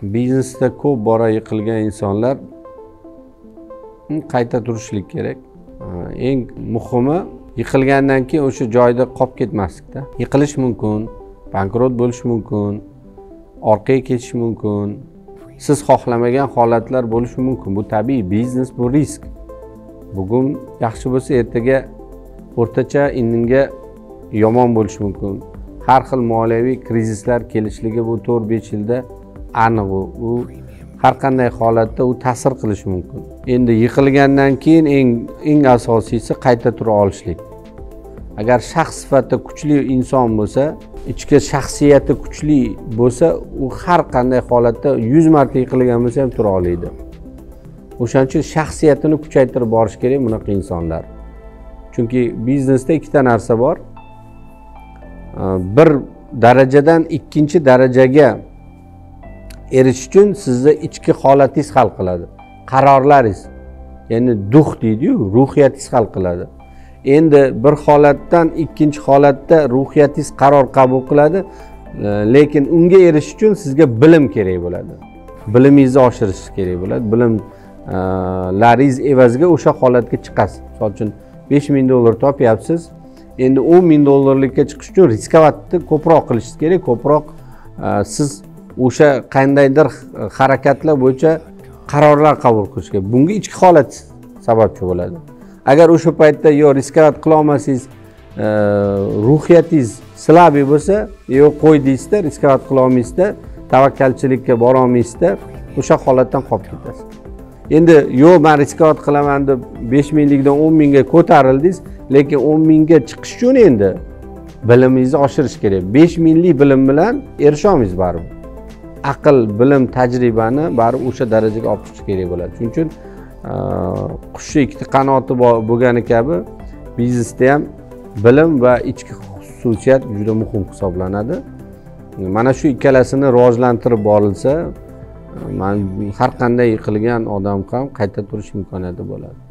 Biznesda ko'p bora yiqilgan insonlar qayta turishlik kerak. Eng muhimi yiqilgandan keyin o'sha joyda qolib ketmaslikda. Yiqilish mumkin, bankrot bo'lish mumkin, orqaga ketish mumkin. Siz xohlamagan holatlar bo'lishi mumkin. Bu tabiiy, biznes bu risk. Bugun yaxshi bo'lsa, ertaga o'rtacha, indinga yomon bo'lishi mumkin. Har xil moliyaviy krizislar kelishligi bu 4-5 yilda aniq u har qanday holatda u ta'sir qilishi mumkin. Endi yiqilgandan keyin eng asosiysi qayta tura olishlik. Agar shaxs sifatida kuchli inson bo'lsa, ichki shaxsiyati kuchli bo'lsa, u har qanday holatda 100 marta yiqilgan bo'lsa ham tura oladi. O'shaning uchun shaxsiyatini kuchaytirib borish kerak bunaqa insonlar. Chunki biznesda ikkita narsa bor. Bir darajadan ikkinchi darajaga erishish uchun sizni ichki holatingiz hal qiladi. Qarorlaringiz, ya'ni duh deydi-yu, ruhiyatingiz hal qiladi. Endi bir holatdan ikkinchi holatda ruhiyatingiz qaror qabul qiladi, lekin unga erishish uchun sizga bilim kerak bo'ladi. Bilimingizni oshirish kerak bo'ladi. Bilimlaringiz evaziga o'sha holatga chiqasiz. Misol uchun $5000 topyapsiz. Endi $10,000 chiqish uchun riskovatni ko'proq qilishingiz kerak. Ko'proq siz o'sha qandaydir harakatlar bo'yicha qarorlar qabul qilish kerak. Bunga ichki holat sababchi bo'ladi. Agar o'sha paytda yo riskovat qila olmasangiz, ruhiyatingiz slabiy bo'lsa, yo qo'y deysizda, riskovat qila olmaysizda, tavakkalchilikka bora olmaysizda, o'sha holatdan qolib ketasiz. Endi yo men riskovat qilaman deb 5000 dan 10000 ga ko'tarildingiz, lekin 10000 ga chiqish uchun endi bilimingizni oshirish kerak. 5000 bilim bilan erisha olmaysiz baribir. Aql, bilim, tajribani baribir o'sha darajaga olib chiqish kerak bo'ladi. Shuning uchun qushni ikkita qanoti bo'lgani kabi biznesda ham bilim va ichki xususiyat juda muhim hisoblanadi. Mana shu ikkalasini rivojlantirib borilsa, har qanday yiqilgan odam ham qayta turish imkoniyati bo'ladi.